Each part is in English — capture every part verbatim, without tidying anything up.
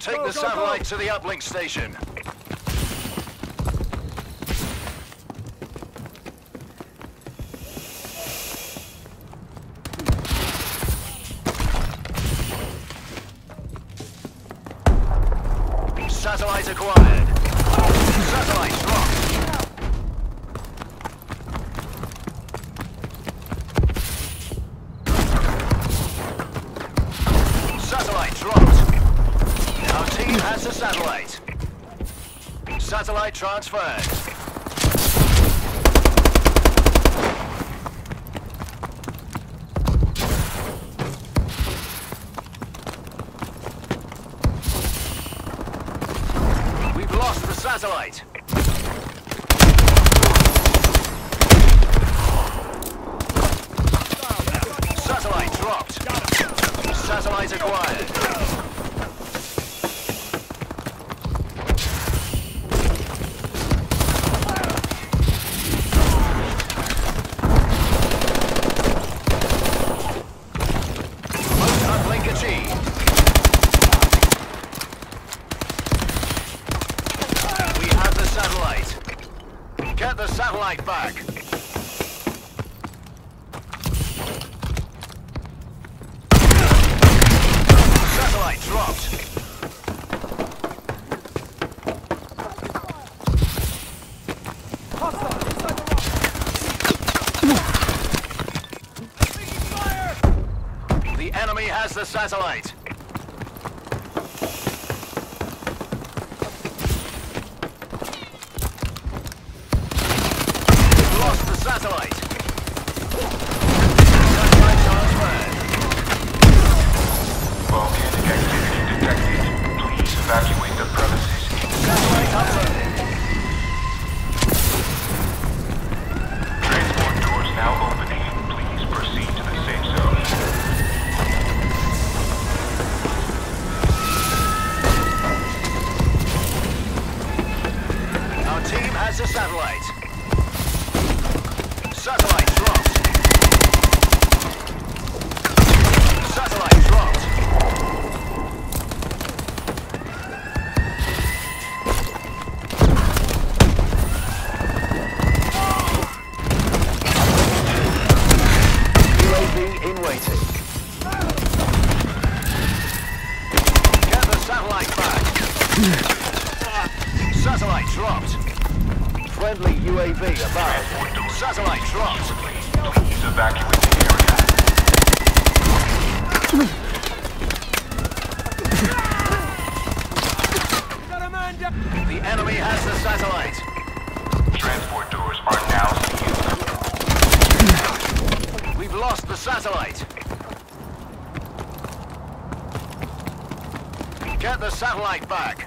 Take Go, the go, satellite go. to the uplink station. Satellite acquired. Satellite dropped. Satellite dropped. Our team has the satellite. Satellite transferred. We've lost the satellite. Satellite dropped. Satellite acquired. Most uplink achieved. We have the satellite. Get the satellite back. Satellite dropped. The enemy has the satellite. We've lost the satellite. Satellite transferred. Volcanic activity detected. Please evacuate the premises. Satellite uploaded. Transport doors now opening. Please proceed to the safe zone. Our team has a satellite. Satellite dropped. Satellite dropped. U A V in waiting. Get the satellite back. Satellite dropped. Friendly U A V above. Satellite dropped. Please evacuate the area. The enemy has the satellite. Transport doors are now sealed. We've lost the satellite. Get the satellite back.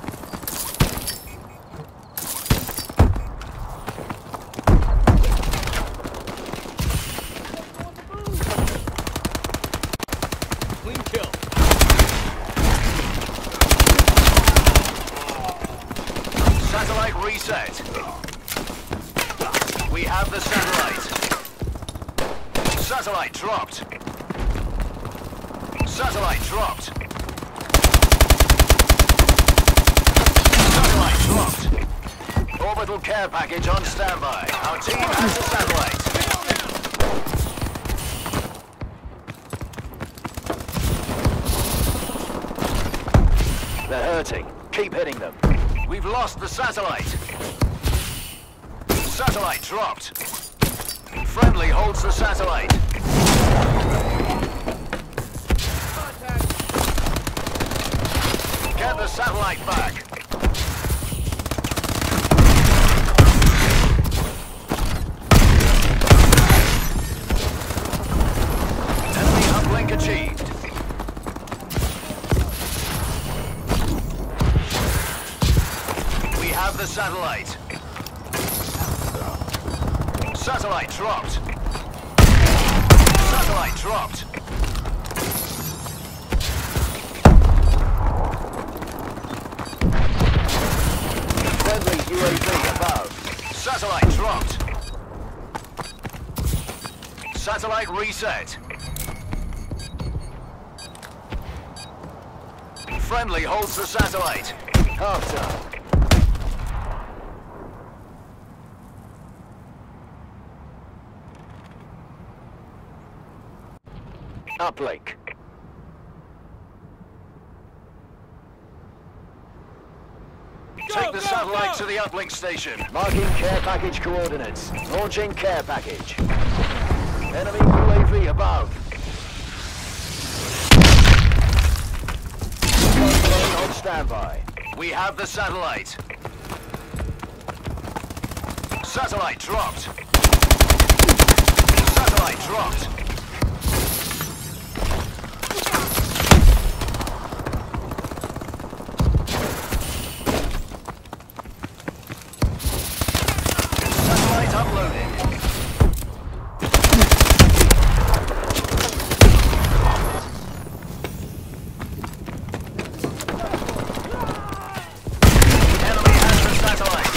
Clean kill. Satellite reset. We have the satellite. Satellite dropped. Satellite dropped. Satellite dropped. Orbital care package on standby. Our team has the satellite. They're hurting. Keep hitting them. We've lost the satellite. Satellite dropped. Friendly holds the satellite. Get the satellite back. Enemy uplink achieved. We have the satellite. Satellite dropped. Satellite dropped. Friendly U A V above. Satellite dropped. Satellite reset. Friendly holds the satellite. Half time. Uplink. Take the satellite to the uplink station. Marking care package coordinates. Launching care package. Enemy U A V above. Drone on standby. We have the satellite. Satellite dropped. Satellite dropped. Satellite uploaded. Enemy has the satellite.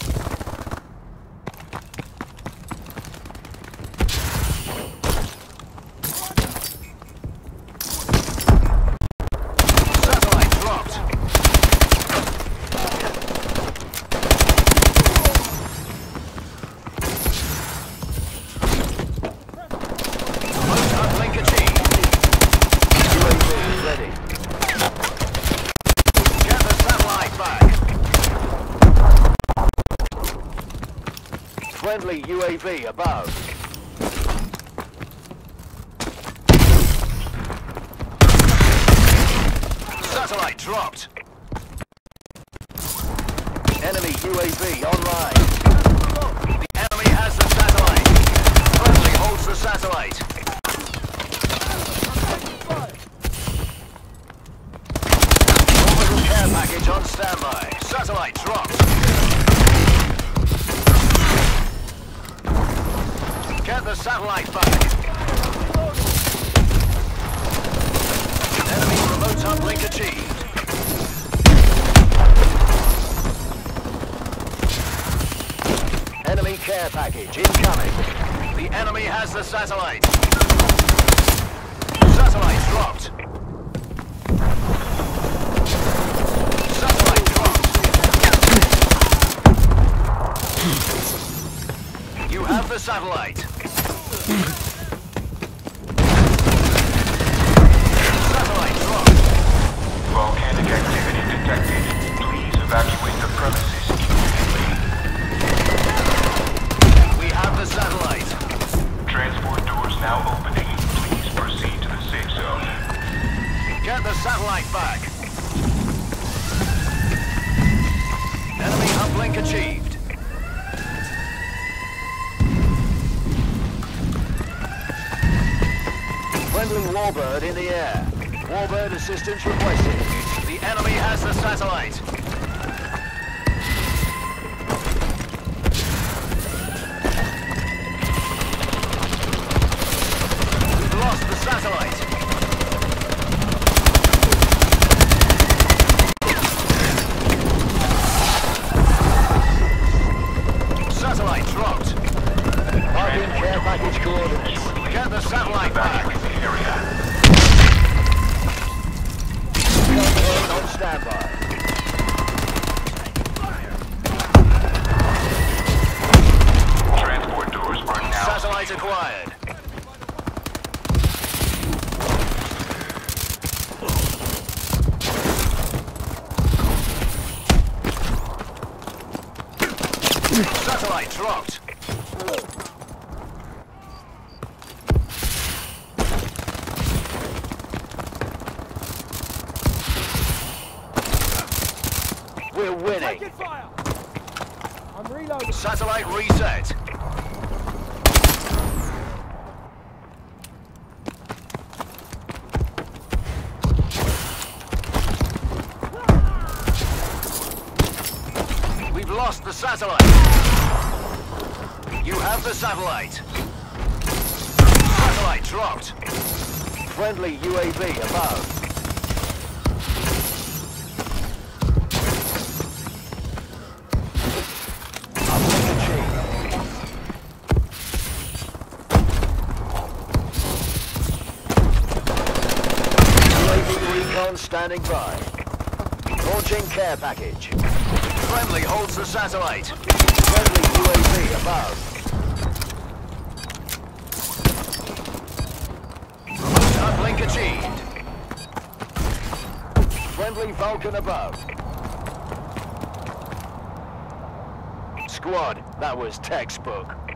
Satellite dropped. Most uplink achieved. U A V ready. Get the satellite back. Friendly U A V above. Satellite dropped. Enemy U A V online. The enemy has the satellite. Friendly holds the satellite. Orbital care package on standby. Satellite dropped. Get the satellite back. Enemy remote uplink achieved. Enemy care package incoming. The enemy has the satellite. Satellite dropped. Satellite dropped. You have the satellite. Satellite dropped. Volcanic activity detected. Please evacuate the premises immediately. We have the satellite. Transport doors now opening. Please proceed to the safe zone. Get the satellite back. Enemy uplink achieved. Friendly Warbird in the air. Warbird assistance requested. The enemy has the satellite. We've lost the satellite. Satellite dropped. Marking care package coordinates. Get the satellite back. Evacuate the area. Gunboat on standby. Transport doors are now Satellite acquired. Satellite dropped. We're winning. Taking fire! I'm reloading. Satellite reset. We've lost the satellite. You have the satellite. Satellite dropped. Friendly U A V above. Stand standing by. Launching care package. Friendly holds the satellite. Friendly U A V above. Uplink achieved. Friendly Vulcan above. Squad, that was textbook.